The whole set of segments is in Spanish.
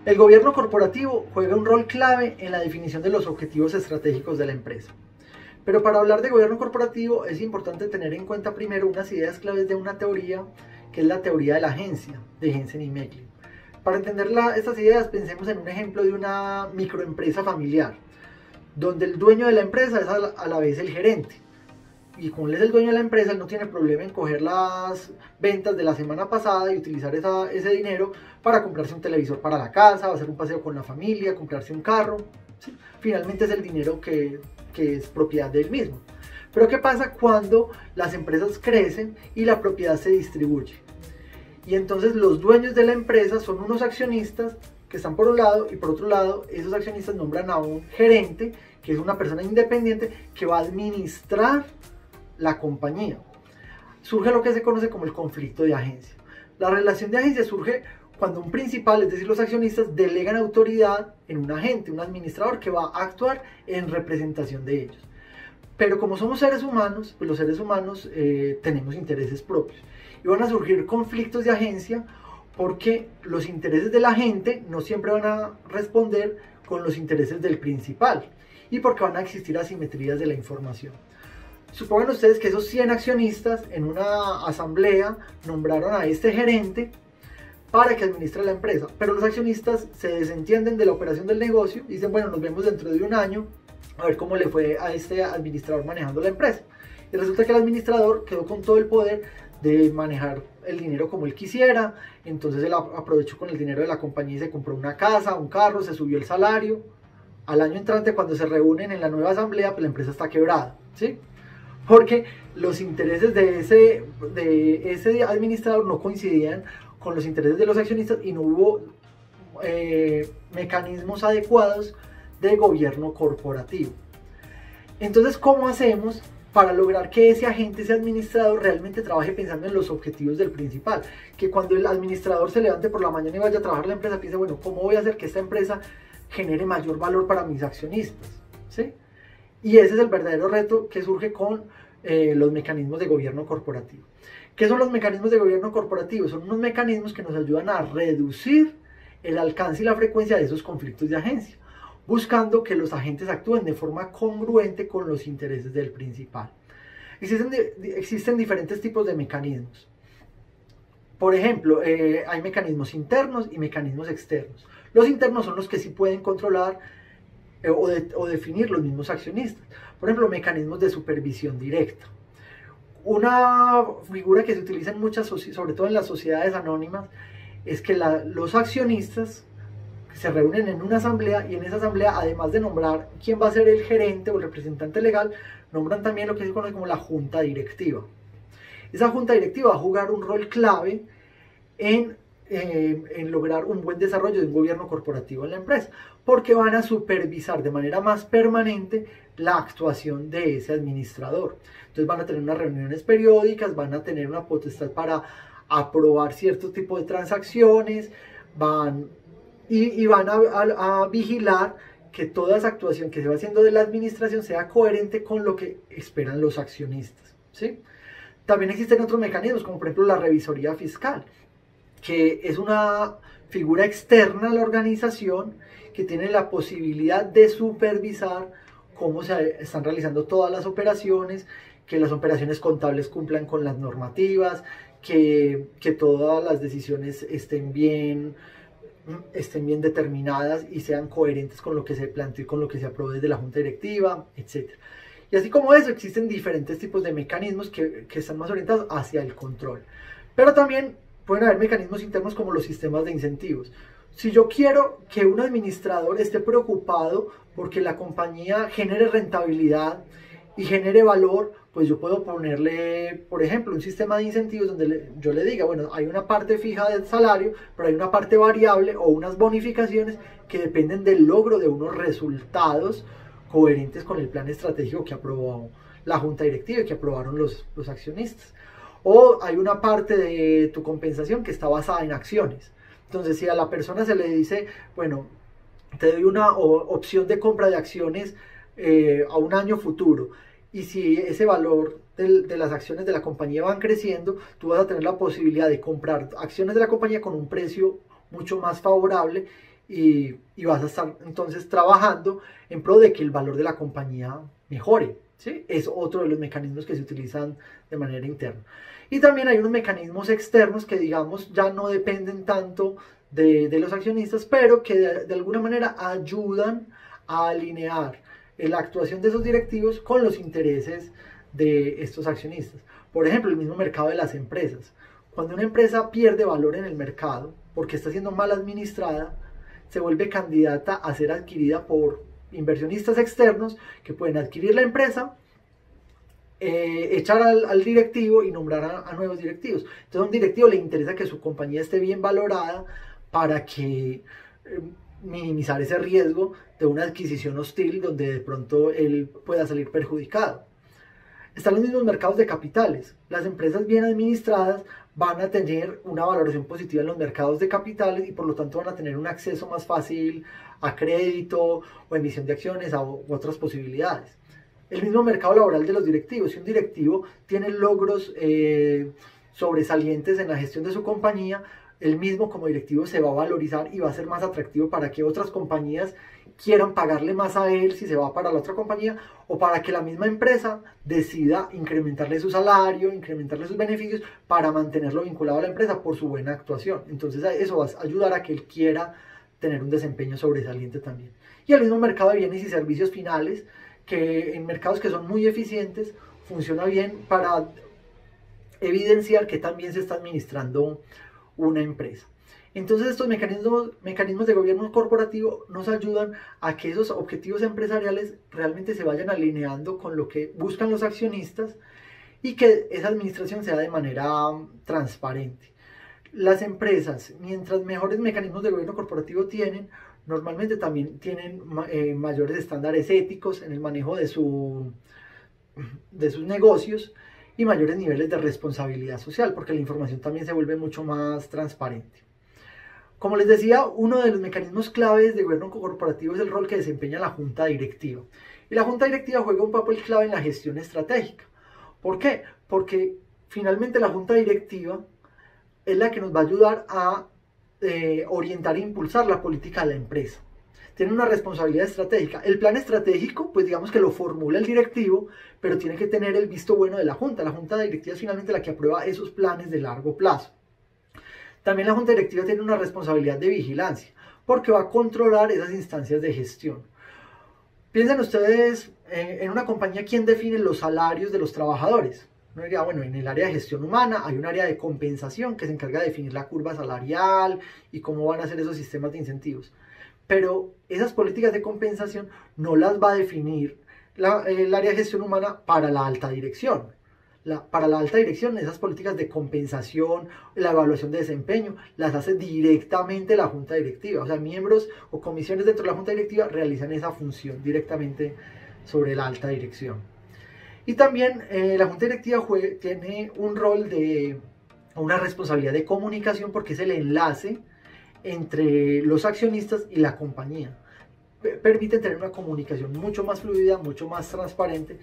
El gobierno corporativo juega un rol clave en la definición de los objetivos estratégicos de la empresa. Pero para hablar de gobierno corporativo es importante tener en cuenta primero unas ideas claves de una teoría, que es la teoría de la agencia, de Jensen y Meklin. Para entender estas ideas, pensemos en un ejemplo de una microempresa familiar, donde el dueño de la empresa es a la vez el gerente. Y como él es el dueño de la empresa, él no tiene problema en coger las ventas de la semana pasada y utilizar ese dinero para comprarse un televisor para la casa, hacer un paseo con la familia, comprarse un carro. ¿Sí? Finalmente es el dinero que es propiedad de él mismo. Pero ¿qué pasa cuando las empresas crecen y la propiedad se distribuye? Y entonces los dueños de la empresa son unos accionistas que están por un lado, y por otro lado esos accionistas nombran a un gerente, que es una persona independiente que va a administrar la compañía. Surge lo que se conoce como el conflicto de agencia. La relación de agencia surge cuando un principal, es decir, los accionistas, delegan autoridad en un agente, un administrador que va a actuar en representación de ellos. Pero como somos seres humanos, pues los seres humanos tenemos intereses propios. Y van a surgir conflictos de agencia porque los intereses de la gente no siempre van a responder con los intereses del principal. Y porque van a existir asimetrías de la información. Supongan ustedes que esos 100 accionistas en una asamblea nombraron a este gerente para que administre la empresa, pero los accionistas se desentienden de la operación del negocio y dicen, bueno, nos vemos dentro de un año a ver cómo le fue a este administrador manejando la empresa. Y resulta que el administrador quedó con todo el poder de manejar el dinero como él quisiera, entonces él aprovechó con el dinero de la compañía y se compró una casa, un carro, se subió el salario. Al año entrante, cuando se reúnen en la nueva asamblea, pues la empresa está quebrada, ¿sí? Porque los intereses de ese administrador no coincidían con los intereses de los accionistas y no hubo mecanismos adecuados de gobierno corporativo. Entonces, ¿cómo hacemos para lograr que ese agente, ese administrador, realmente trabaje pensando en los objetivos del principal? Que cuando el administrador se levante por la mañana y vaya a trabajar en la empresa, piense, bueno, ¿cómo voy a hacer que esta empresa genere mayor valor para mis accionistas? ¿Sí? Y ese es el verdadero reto que surge con los mecanismos de gobierno corporativo. ¿Qué son los mecanismos de gobierno corporativo? Son unos mecanismos que nos ayudan a reducir el alcance y la frecuencia de esos conflictos de agencia, buscando que los agentes actúen de forma congruente con los intereses del principal. Existen diferentes tipos de mecanismos. Por ejemplo, hay mecanismos internos y mecanismos externos. Los internos son los que sí pueden controlar o definir los mismos accionistas. Por ejemplo, mecanismos de supervisión directa. Una figura que se utiliza en muchas, sobre todo en las sociedades anónimas, es que los accionistas se reúnen en una asamblea y en esa asamblea, además de nombrar quién va a ser el gerente o el representante legal, nombran también lo que se conoce como la junta directiva. Esa junta directiva va a jugar un rol clave en lograr un buen desarrollo de un gobierno corporativo en la empresa, porque van a supervisar de manera más permanente la actuación de ese administrador. Entonces van a tener unas reuniones periódicas, van a tener una potestad para aprobar cierto tipo de transacciones, van a vigilar que toda esa actuación que se va haciendo de la administración sea coherente con lo que esperan los accionistas, ¿sí? También existen otros mecanismos, como por ejemplo la revisoría fiscal, que es una figura externa a la organización que tiene la posibilidad de supervisar cómo se están realizando todas las operaciones, que las operaciones contables cumplan con las normativas, que todas las decisiones estén bien determinadas y sean coherentes con lo que se planteó y con lo que se aprobó desde la junta directiva, etc. Y así como eso, existen diferentes tipos de mecanismos que están más orientados hacia el control. Pero también pueden haber mecanismos internos como los sistemas de incentivos. Si yo quiero que un administrador esté preocupado porque la compañía genere rentabilidad y genere valor, pues yo puedo ponerle, por ejemplo, un sistema de incentivos donde yo le diga, bueno, hay una parte fija del salario, pero hay una parte variable o unas bonificaciones que dependen del logro de unos resultados coherentes con el plan estratégico que aprobó la junta directiva y que aprobaron los accionistas. O hay una parte de tu compensación que está basada en acciones. Entonces, si a la persona se le dice, bueno, te doy una opción de compra de acciones a un año futuro, y si ese valor de las acciones de la compañía van creciendo, tú vas a tener la posibilidad de comprar acciones de la compañía con un precio mucho más favorable y vas a estar entonces trabajando en pro de que el valor de la compañía mejore, ¿sí? Es otro de los mecanismos que se utilizan de manera interna. Y también hay unos mecanismos externos que, digamos, ya no dependen tanto de los accionistas, pero que de alguna manera ayudan a alinear la actuación de esos directivos con los intereses de estos accionistas. Por ejemplo, el mismo mercado de las empresas. Cuando una empresa pierde valor en el mercado porque está siendo mal administrada, se vuelve candidata a ser adquirida por inversionistas externos que pueden adquirir la empresa, echar al directivo y nombrar a nuevos directivos. Entonces a un directivo le interesa que su compañía esté bien valorada para que minimizar ese riesgo de una adquisición hostil donde de pronto él pueda salir perjudicado. Están los mismos mercados de capitales. Las empresas bien administradas van a tener una valoración positiva en los mercados de capitales y por lo tanto van a tener un acceso más fácil a crédito o emisión de acciones u otras posibilidades. El mismo mercado laboral de los directivos. Si un directivo tiene logros sobresalientes en la gestión de su compañía, él mismo como directivo se va a valorizar y va a ser más atractivo para que otras compañías quieran pagarle más a él si se va para la otra compañía, o para que la misma empresa decida incrementarle su salario, incrementarle sus beneficios para mantenerlo vinculado a la empresa por su buena actuación. Entonces eso va a ayudar a que él quiera tener un desempeño sobresaliente también. Y el mismo mercado de bienes y servicios finales, que en mercados que son muy eficientes funciona bien para evidenciar que también se está administrando una empresa. Entonces estos mecanismos de gobierno corporativo nos ayudan a que esos objetivos empresariales realmente se vayan alineando con lo que buscan los accionistas y que esa administración sea de manera transparente. Las empresas, mientras mejores mecanismos de gobierno corporativo tienen, normalmente también tienen mayores estándares éticos en el manejo de sus negocios y mayores niveles de responsabilidad social, porque la información también se vuelve mucho más transparente. Como les decía, uno de los mecanismos claves de gobierno corporativo es el rol que desempeña la junta directiva. Y la junta directiva juega un papel clave en la gestión estratégica. ¿Por qué? Porque finalmente la junta directiva es la que nos va a ayudar a orientar e impulsar la política de la empresa. Tiene una responsabilidad estratégica. El plan estratégico, pues digamos que lo formula el directivo, pero tiene que tener el visto bueno de la junta. La junta directiva es finalmente la que aprueba esos planes de largo plazo. También la junta directiva tiene una responsabilidad de vigilancia, porque va a controlar esas instancias de gestión. Piensen ustedes en una compañía, ¿quién define los salarios de los trabajadores? Uno diría, bueno, en el área de gestión humana hay un área de compensación que se encarga de definir la curva salarial y cómo van a ser esos sistemas de incentivos. Pero esas políticas de compensación no las va a definir el área de gestión humana para la alta dirección. Para la alta dirección, esas políticas de compensación, la evaluación de desempeño, las hace directamente la junta directiva. O sea, miembros o comisiones dentro de la junta directiva realizan esa función directamente sobre la alta dirección. Y también la junta directiva tiene un rol una responsabilidad de comunicación, porque es el enlace entre los accionistas y la compañía. Permite tener una comunicación mucho más fluida, mucho más transparente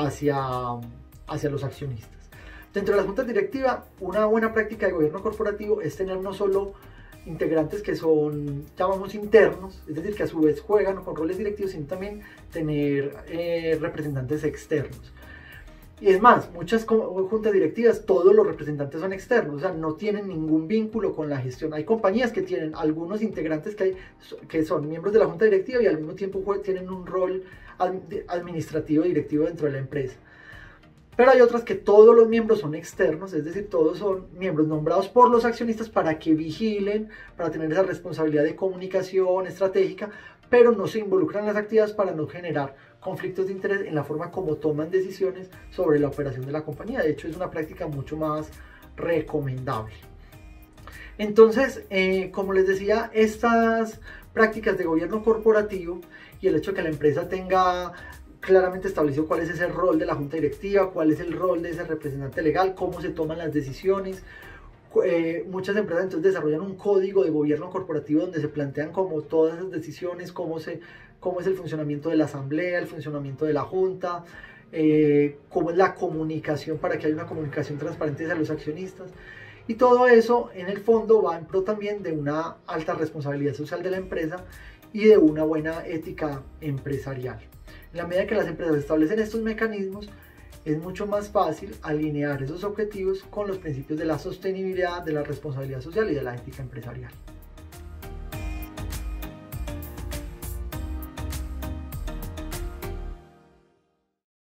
hacia los accionistas. Dentro de la junta directiva, una buena práctica de gobierno corporativo es tener no solo integrantes que son, llamamos internos, es decir, que a su vez juegan con roles directivos, sino también tener representantes externos. Y es más, muchas juntas directivas, todos los representantes son externos, o sea, no tienen ningún vínculo con la gestión. Hay compañías que tienen algunos integrantes que son miembros de la junta directiva y al mismo tiempo tienen un rol administrativo directivo dentro de la empresa. Pero hay otras que todos los miembros son externos, es decir, todos son miembros nombrados por los accionistas para que vigilen, para tener esa responsabilidad de comunicación estratégica, pero no se involucran en las actividades para no generar conflictos de interés en la forma como toman decisiones sobre la operación de la compañía. De hecho, es una práctica mucho más recomendable. Entonces, como les decía, estas prácticas de gobierno corporativo y el hecho de que la empresa tenga claramente establecido cuál es ese rol de la junta directiva, cuál es el rol de ese representante legal, cómo se toman las decisiones. Muchas empresas entonces desarrollan un código de gobierno corporativo donde se plantean como todas esas decisiones, cómo es el funcionamiento de la asamblea, el funcionamiento de la junta, cómo es la comunicación para que haya una comunicación transparente hacia los accionistas. Y todo eso en el fondo va en pro también de una alta responsabilidad social de la empresa y de una buena ética empresarial. En la medida que las empresas establecen estos mecanismos, es mucho más fácil alinear esos objetivos con los principios de la sostenibilidad, de la responsabilidad social y de la ética empresarial.